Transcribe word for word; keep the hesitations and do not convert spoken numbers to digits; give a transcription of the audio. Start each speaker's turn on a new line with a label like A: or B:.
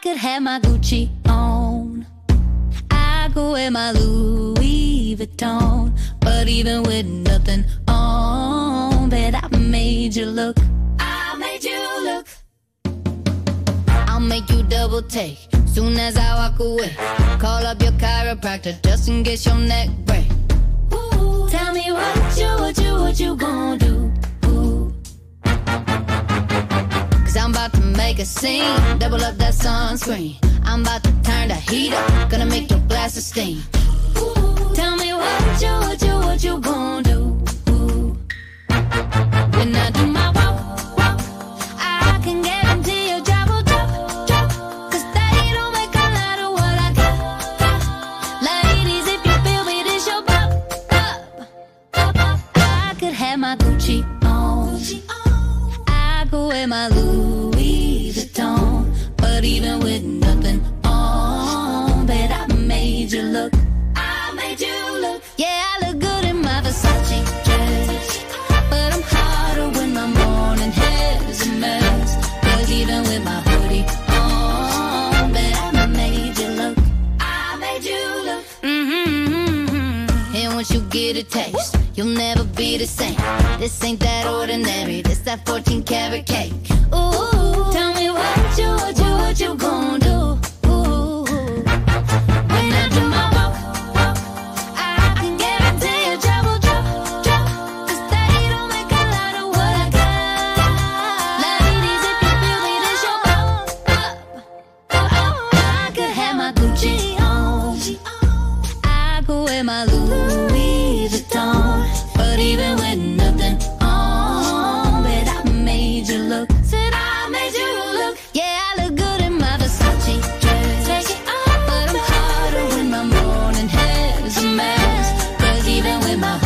A: could have my Gucci on, I could wear my Louis Vuitton, but even with nothing on, bet I made you look. I made you look. I'll make you double take soon as I walk away. Call up your chiropractor just in case your neck break. Ooh, tell me what you, what you, what you gonna do? Ooh. Cause I'm about to make a scene, double up that sunscreen. I'm about to turn the heat up, gonna make your glasses steam. Ooh, tell me what you, what you, what you gonna do? Ooh. When I do my walk, walk, I can guarantee your job will drop, drop. Cause they don't make a lot of what I got, got. Ladies, if you feel me, this your bop, bop, bop, bop. I could have my Gucci on, I could wear my Louis Vuitton, but even with nothing on, bet I made you look. I made you look. Yeah, I look good in my Versace dress, but I'm hotter when my morning hair is a mess. Cause even with my hoodie on, bet I made you look. I made you look. Mm-hmm. And once you get a taste, you'll never be the same. This ain't that ordinary, this that fourteen karat cake. Ooh, tell me what you, what you, what you gon' do? Ooh, when I do my walk, walk, I can guarantee your job will drop, drop. Cause they don't make a lot of what I got. Ladies, if you feel me, this your bop, bop, bop. I could have my Gucci on, I could wear my Louis Vuitton, but even with nothing on, bet I made you look. Said I made you look. Yeah, I look good in my Versace dress, take it off, but I'm hotter when my morning hair is a mess. Cause even with my